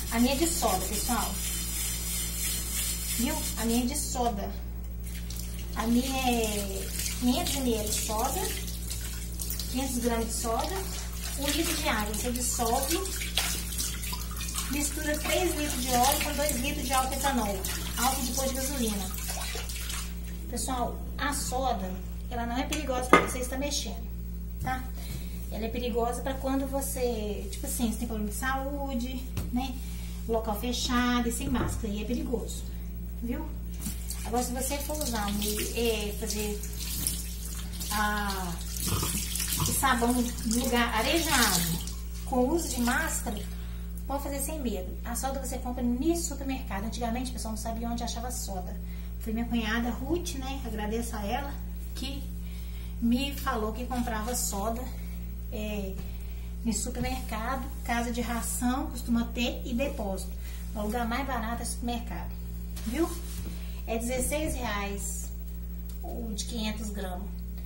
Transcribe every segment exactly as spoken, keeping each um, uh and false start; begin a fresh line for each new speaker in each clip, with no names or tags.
A minha é de soda, pessoal. Viu? A minha é de soda. A minha é quinhentos mililitros de soda, quinhentos gramas de soda, um litro de água. Você dissolve, mistura três litros de óleo com dois litros de álcool etanol, álcool de pó de gasolina. Pessoal, a soda, ela não é perigosa para você estar mexendo, tá? Ela é perigosa para quando você, tipo assim, você tem problema de saúde, né? Local fechado e sem máscara, aí é perigoso, viu? Agora, se você for usar, é, fazer a, o sabão no lugar arejado, com uso de máscara, pode fazer sem medo. A soda você compra no supermercado. Antigamente, o pessoal não sabia onde achava soda. Foi minha cunhada Ruth, né? Agradeço a ela, que me falou que comprava soda é, no supermercado, casa de ração, costuma ter, e depósito. O lugar mais barato é supermercado, viu? É dezesseis reais o de quinhentos gramas.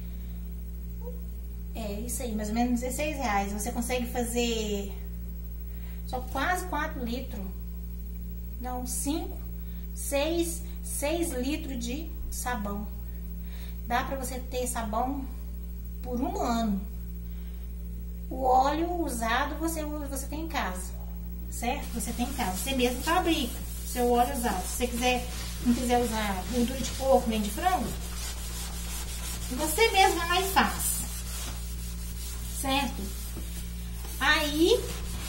É isso aí, mais ou menos dezesseis reais. Você consegue fazer só quase quatro litros. Não, cinco, seis, seis litros de sabão. Dá pra você ter sabão por um ano. O óleo usado você, você tem em casa, certo? Você tem em casa. Você mesmo fabrica seu óleo usado. Se você quiser, não quiser usar gordura de porco nem de frango, você mesmo vai lá e faz, certo? Aí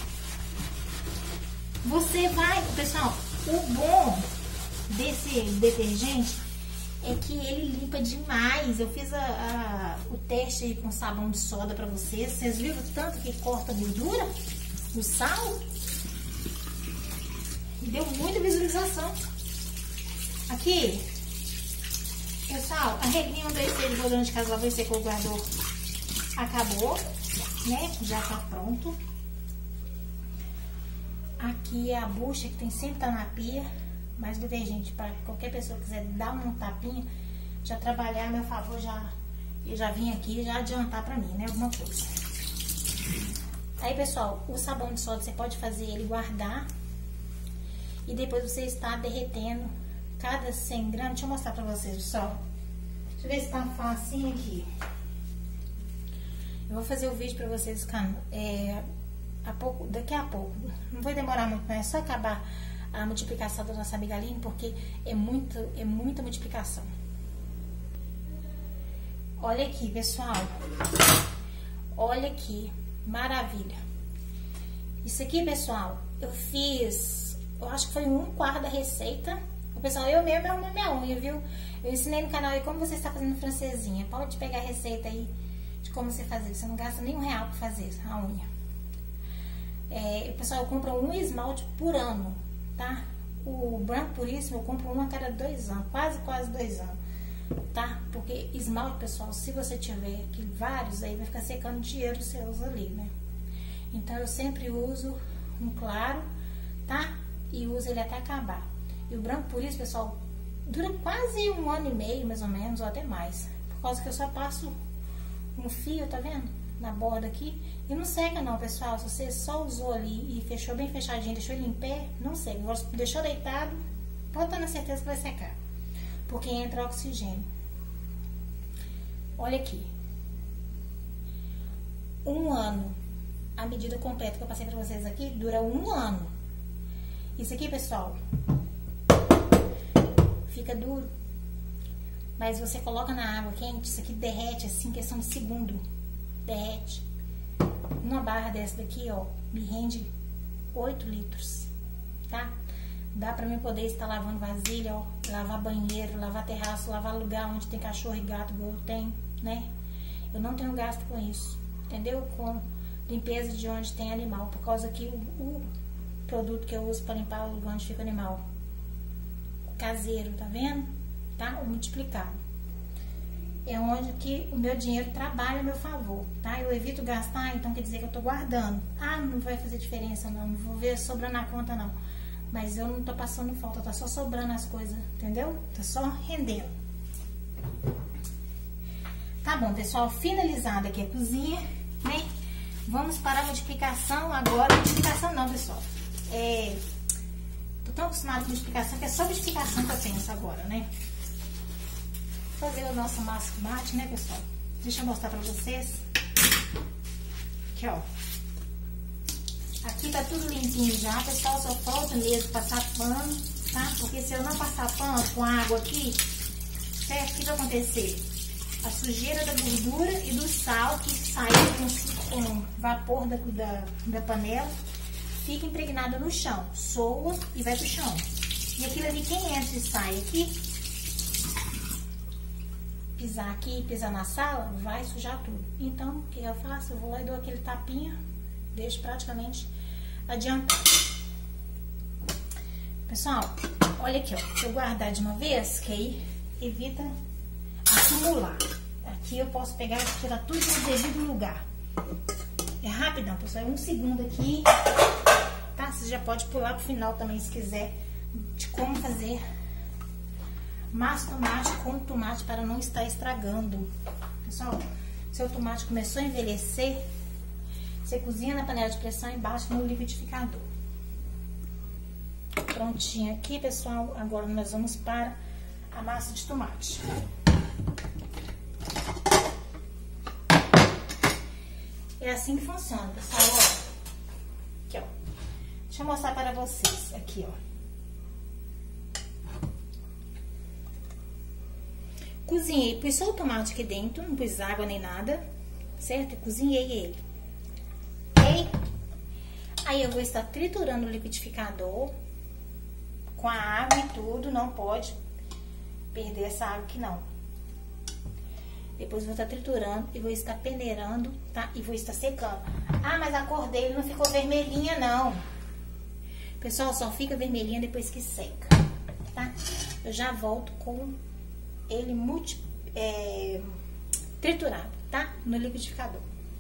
você vai, pessoal, o bom desse detergente é que ele limpa demais. Eu fiz a, a, o teste com sabão de soda pra vocês. Vocês viram o tanto que corta a gordura, o sal? E deu muita visualização. Aqui, pessoal, a regrinha um, dois, três de rodando de casa, lavou e secou, guardou. Acabou, né? Já tá pronto. Aqui é a bucha que tem sempre tá na pia. Mais detergente para qualquer pessoa que quiser dar um tapinha, já trabalhar a meu favor, já eu já vim aqui já adiantar pra mim, né, alguma coisa. Aí, pessoal, o sabão de soda você pode fazer ele guardar e depois você está derretendo cada cem gramas. Deixa eu mostrar pra vocês, pessoal. Deixa eu ver se tá facinho aqui. Eu vou fazer o vídeo pra vocês é, a pouco, daqui a pouco. Não vai demorar muito, não é só acabar a multiplicação da nossa amiga Aline, porque é, muito, é muita multiplicação. Olha aqui, pessoal. Olha aqui. Maravilha. Isso aqui, pessoal, eu fiz, eu acho que foi um quarto da receita. O pessoal, eu mesmo arrumei minha unha, viu? Eu ensinei no canal aí como você está fazendo francesinha. Pode pegar a receita aí de como você fazer. Você não gasta nem um real pra fazer a unha. É, o pessoal compra um esmalte por ano, tá? O branco puríssimo eu compro um a cada dois anos, quase, quase dois anos, tá? Porque esmalte, pessoal, se você tiver aqui vários, aí vai ficar secando dinheiro seus ali, né? Então eu sempre uso um claro, tá? E uso ele até acabar. E o branco puríssimo, pessoal, dura quase um ano e meio, mais ou menos, ou até mais. Por causa que eu só passo um fio, tá vendo? Na borda aqui. E não seca não, pessoal. Se você só usou ali e fechou bem fechadinho, deixou ele em pé, não seca. Agora, se deixou deitado, pode estar na certeza que vai secar. Porque entra oxigênio. Olha aqui. Um ano. A medida completa que eu passei pra vocês aqui dura um ano. Isso aqui, pessoal, fica duro. Mas você coloca na água quente, isso aqui derrete assim, questão de segundo. Derrete. Uma barra dessa daqui, ó, me rende oito litros, tá? Dá pra mim poder estar lavando vasilha, ó, lavar banheiro, lavar terraço, lavar lugar onde tem cachorro e gato, igual eu tenho, né? Eu não tenho gasto com isso, entendeu? Com limpeza de onde tem animal, por causa que o, o produto que eu uso para limpar o lugar onde fica o animal, o caseiro, tá vendo? Tá? O multiplicado. É onde que o meu dinheiro trabalha a meu favor, tá? Eu evito gastar, então quer dizer que eu tô guardando. Ah, não vai fazer diferença não, não vou ver sobrando na conta não. Mas eu não tô passando falta, tá só sobrando as coisas, entendeu? Tá só rendendo. Tá bom, pessoal, finalizada aqui a cozinha, né? Vamos para a multiplicação agora. Multiplicação não, pessoal. É tão acostumada com explicação que é só explicação que eu penso agora, né? Vou fazer o nosso massa de tomate, né, pessoal? Deixa eu mostrar pra vocês. Aqui, ó. Aqui tá tudo limpinho já, pessoal. Só falta mesmo passar pano, tá? Porque se eu não passar pano com água aqui, certo? O que vai acontecer? A sujeira da gordura e do sal que sai com, com vapor da, da, da panela fica impregnado no chão, soa e vai pro chão. E aquilo ali, quem entra e sai aqui, pisar aqui, pisar na sala, vai sujar tudo. Então, o que eu faço? Eu vou lá e dou aquele tapinha, deixo praticamente adiantado. Pessoal, olha aqui, ó. Deixa eu guardar de uma vez, que aí evita acumular. Aqui eu posso pegar e tirar tudo no devido lugar. É rapidão, pessoal. É um segundo aqui, tá? Você já pode pular pro final também, se quiser, de como fazer massa tomate com tomate para não estar estragando. Pessoal, seu tomate começou a envelhecer, você cozinha na panela de pressão e bate no liquidificador. Prontinho aqui, pessoal. Agora nós vamos para a massa de tomate. É assim que funciona, pessoal, ó. Aqui, ó. Deixa eu mostrar para vocês. Aqui, ó. Cozinhei, pus só o tomate aqui dentro, não pus água nem nada, certo? Cozinhei ele. Ok? Aí eu vou estar triturando o liquidificador com a água e tudo, não pode perder essa água aqui não. Depois vou estar triturando e vou estar peneirando, tá? E vou estar secando. Ah, mas a cor dele não ficou vermelhinha, não. Pessoal, só fica vermelhinha depois que seca, tá? Eu já volto com ele multi, é, triturado, tá? No liquidificador.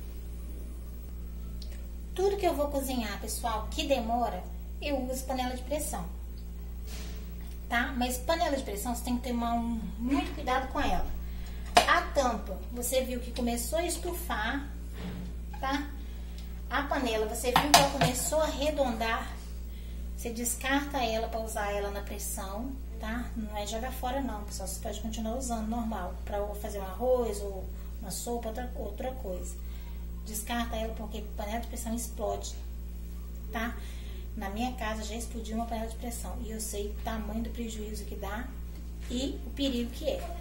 Tudo que eu vou cozinhar, pessoal, que demora, eu uso panela de pressão, tá? Mas panela de pressão, você tem que ter uma, um, muito cuidado com ela. A tampa, você viu que começou a estufar, tá? A panela, você viu que ela começou a arredondar. Você descarta ela para usar ela na pressão, tá? Não é jogar fora não, pessoal. Você pode continuar usando normal, para fazer um arroz ou uma sopa, outra, outra coisa. Descarta ela porque panela de pressão explode, tá? Na minha casa já explodiu uma panela de pressão e eu sei o tamanho do prejuízo que dá e o perigo que é.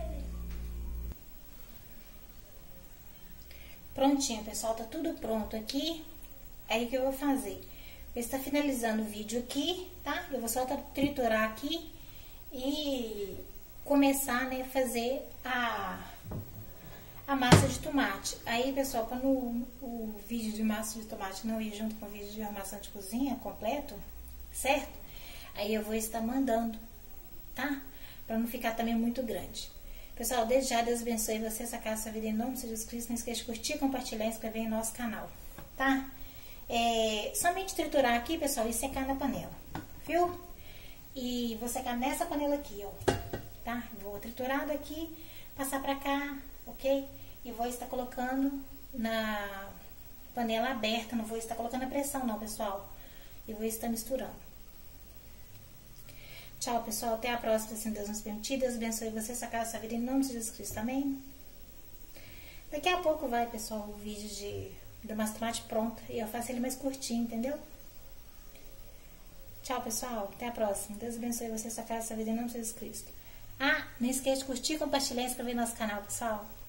Prontinho, pessoal, tá tudo pronto aqui. Aí o que eu vou fazer? Eu estou finalizando o vídeo aqui, tá? Eu vou só triturar aqui e começar, né, fazer a, a massa de tomate. Aí, pessoal, quando o, o vídeo de massa de tomate não ir junto com o vídeo de armação de cozinha completo, certo? Aí eu vou estar mandando, tá? Pra não ficar também muito grande. Pessoal, desde já, Deus abençoe você, essa casa, sua vida, em nome de Jesus Cristo. Não esqueça de curtir, compartilhar e inscrever em nosso canal, tá? É, somente triturar aqui, pessoal, e secar na panela, viu? E vou secar nessa panela aqui, ó, tá? Vou triturar daqui, passar pra cá, ok? E vou estar colocando na panela aberta, não vou estar colocando a pressão não, pessoal. E vou estar misturando. Tchau, pessoal. Até a próxima, se Deus nos permitir. Deus abençoe você, essa casa, essa vida, em nome de Jesus Cristo. Amém? Daqui a pouco vai, pessoal, o vídeo de, do massa de tomate pronto. E eu faço ele mais curtinho, entendeu? Tchau, pessoal. Até a próxima. Deus abençoe você, essa casa, essa vida, em nome de Jesus Cristo. Ah, não esqueça de curtir, compartilhar e inscrever no nosso canal, pessoal.